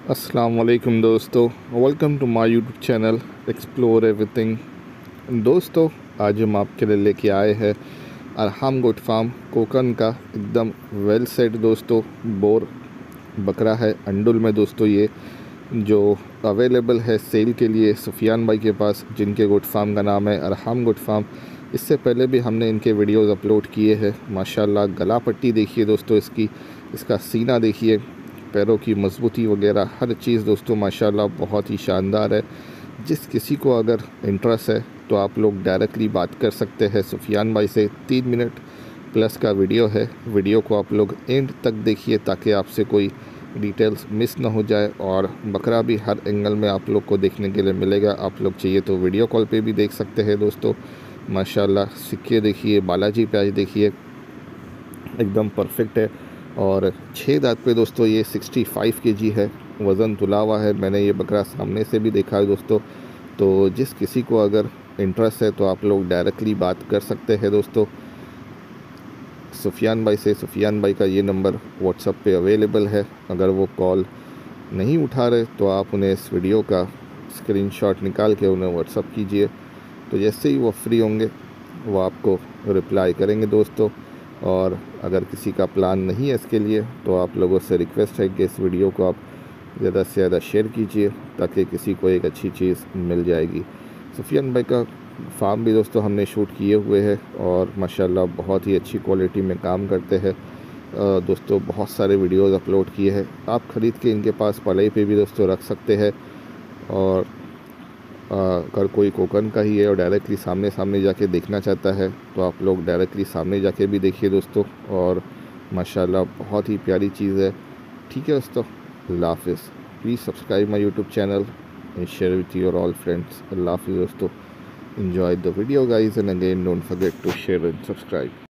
अस्सलाम वालेकुम दोस्तों, welcome to my YouTube channel explore everything. दोस्तों, आज हम आपके लिए लेके आए हैं अरहम गोट फार्म कोकन का एकदम वेल सेट दोस्तों बोर बकरा है अंडुल में दोस्तों। ये जो अवेलेबल है सेल के लिए सुफियान भाई के पास, जिनके गोट फार्म का नाम है अरहम गोट फार्म। इससे पहले भी हमने इनके वीडियोस अपलोड किए हैं। माशाल्लाह गला पट्टी देखिए दोस्तों इसकी, इसका सीना देखिए, पैरों की मजबूती वगैरह हर चीज़ दोस्तों माशाल्लाह बहुत ही शानदार है। जिस किसी को अगर इंटरेस्ट है तो आप लोग डायरेक्टली बात कर सकते हैं सुफियान भाई से। 3 मिनट प्लस का वीडियो है। वीडियो को आप लोग एंड तक देखिए ताकि आपसे कोई डिटेल्स मिस ना हो जाए, और बकरा भी हर एंगल में आप लोग को देखने के लिए मिलेगा। आप लोग चाहिए तो वीडियो कॉल पे भी देख सकते हैं दोस्तों। माशाल्लाह सिक्के देखिए, बालाजी प्याज देखिए, एकदम परफेक्ट है। और 6 दांत पे दोस्तों ये 65 केजी है, वज़न तुला हुआ है। मैंने ये बकरा सामने से भी देखा है दोस्तों। तो जिस किसी को अगर इंटरेस्ट है तो आप लोग डायरेक्टली बात कर सकते हैं दोस्तों सुफियान भाई से। सुफियान भाई का ये नंबर व्हाट्सएप पे अवेलेबल है। अगर वो कॉल नहीं उठा रहे तो आप उन्हें इस वीडियो का स्क्रीनशॉट निकाल के उन्हें व्हाट्सएप कीजिए, तो जैसे ही वो फ्री होंगे वो आपको रिप्लाई करेंगे दोस्तों। और अगर किसी का प्लान नहीं है इसके लिए तो आप लोगों से रिक्वेस्ट है कि इस वीडियो को आप ज़्यादा से ज़्यादा शेयर कीजिए ताकि किसी को एक अच्छी चीज़ मिल जाएगी। सुफियान भाई का फार्म भी दोस्तों हमने शूट किए हुए हैं और माशाल्लाह बहुत ही अच्छी क्वालिटी में काम करते हैं दोस्तों। बहुत सारे वीडियोस अपलोड किए हैं, आप ख़रीद के इनके पास पलाई पे भी दोस्तों रख सकते हैं। और अगर कोई कोकन का ही है और डायरेक्टली सामने सामने जाके देखना चाहता है तो आप लोग डायरेक्टली सामने जाके भी देखिए दोस्तों। और माशाल्लाह बहुत ही प्यारी चीज़ है। ठीक है दोस्तों, अल्लाह हाफिज़। Please subscribe my YouTube channel and share with your all friends. अल्लाह हाफिज़ दोस्तों। Enjoy the video guys, and again don't forget to share and subscribe.